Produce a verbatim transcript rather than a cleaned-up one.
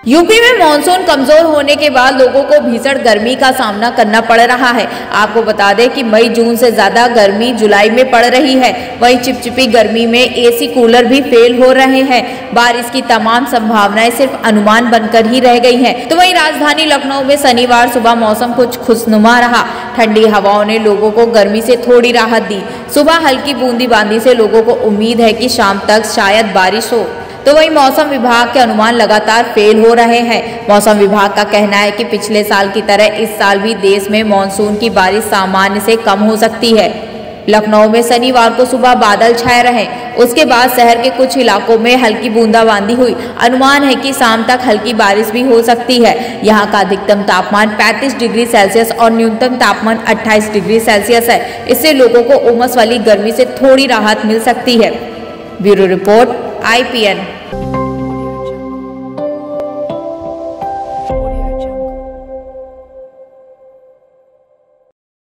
UP में monsoon कमजोर होने के बाद लोगों को भीषण गर्मी का सामना करना पड़ रहा है। आपको बता दें कि मई जून से ज्यादा गर्मी जुलाई में पड़ रही है। वहीं चिपचिपी गर्मी में एसी कूलर भी फेल हो रहे हैं। बारिश की तमाम संभावनाएं सिर्फ अनुमान बनकर ही रह गई हैं। तो वहीं राजधानी लखनऊ में शनिवार सुबह मौसम कुछ खुशनुमा रहा। ठंडी हवाओं ने लोगों को गर्मी से थोड़ी राहत दी। सुबह हल्की बूंदीबांदी से लोगों को उम्मीद है कि शाम तक शायद बारिश हो। तो वहीं मौसम विभाग के अनुमान लगातार फेल हो रहे हैं। मौसम विभाग का कहना है कि पिछले साल की तरह इस साल भी देश में मानसून की बारिश सामान्य से कम हो सकती है। लखनऊ में शनिवार को सुबह बादल छाए रहे, उसके बाद शहर के कुछ इलाकों में हल्की बूंदाबांदी हुई। अनुमान है कि शाम तक हल्की बारिश भी हो सकती है। यहाँ का अधिकतम तापमान पैंतीस डिग्री सेल्सियस और न्यूनतम तापमान अट्ठाईस डिग्री सेल्सियस है। इससे लोगों को उमस वाली गर्मी से थोड़ी राहत मिल सकती है। Bureau report I P N.